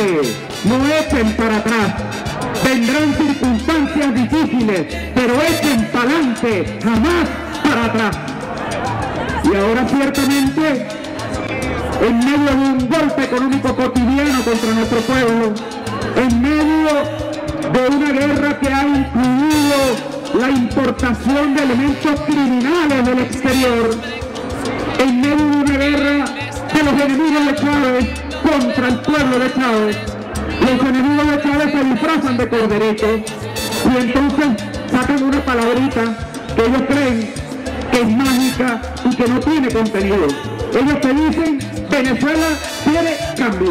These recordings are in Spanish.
pa'lante, no echen para atrás. Vendrán circunstancias difíciles, pero echen pa'lante, jamás para atrás. Y ahora ciertamente, en medio de un golpe económico cotidiano contra nuestro pueblo, en medio de una guerra que ha incluido la importación de elementos criminales del exterior, en medio de una guerra de los enemigos de Chávez contra el pueblo de Chávez, los enemigos de Chávez se disfrazan de corderitos y entonces sacan una palabrita que ellos creen que es mágica y que no tiene contenido. Ellos te dicen, Venezuela tiene cambio.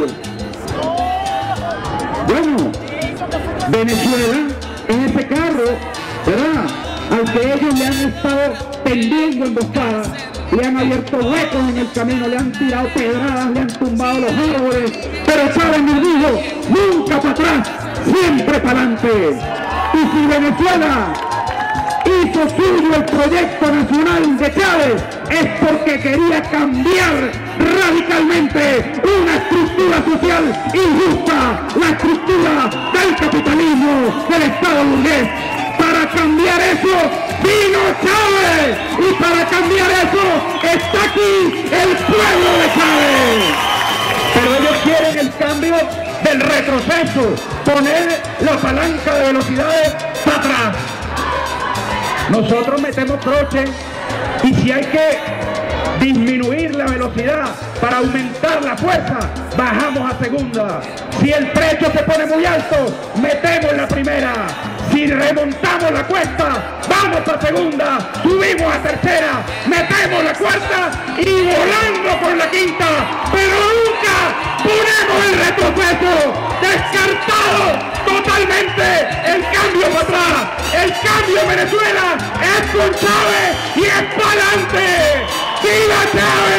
Bueno, Venezuela es ese carro, ¿verdad?, al que ellos le han estado tendiendo emboscadas, le han abierto huecos en el camino, le han tirado pedradas, le han tumbado los árboles, pero Chávez nos dijo, nunca para atrás, siempre para adelante. Y si Venezuela hizo suyo el proyecto nacional de Chávez, es porque quería cambiar radicalmente una estructura social injusta, la estructura del capitalismo, del Estado burgués. Para cambiar eso vino Chávez, y para cambiar eso está aquí el pueblo de Chávez. Pero ellos quieren el cambio del retroceso, poner la palanca de velocidades para atrás. Nosotros metemos croche, y si hay que disminuir la velocidad para aumentar la fuerza, bajamos a segunda. Si el trecho se pone muy alto, metemos la primera. Si remontamos la cuesta, vamos a segunda, subimos a tercera, metemos la cuarta y volando con la quinta, pero nunca ponemos el retroceso. Descartado totalmente el cambio para atrás. El cambio en Venezuela es con Chávez y es para adelante. ¡Viva Chávez!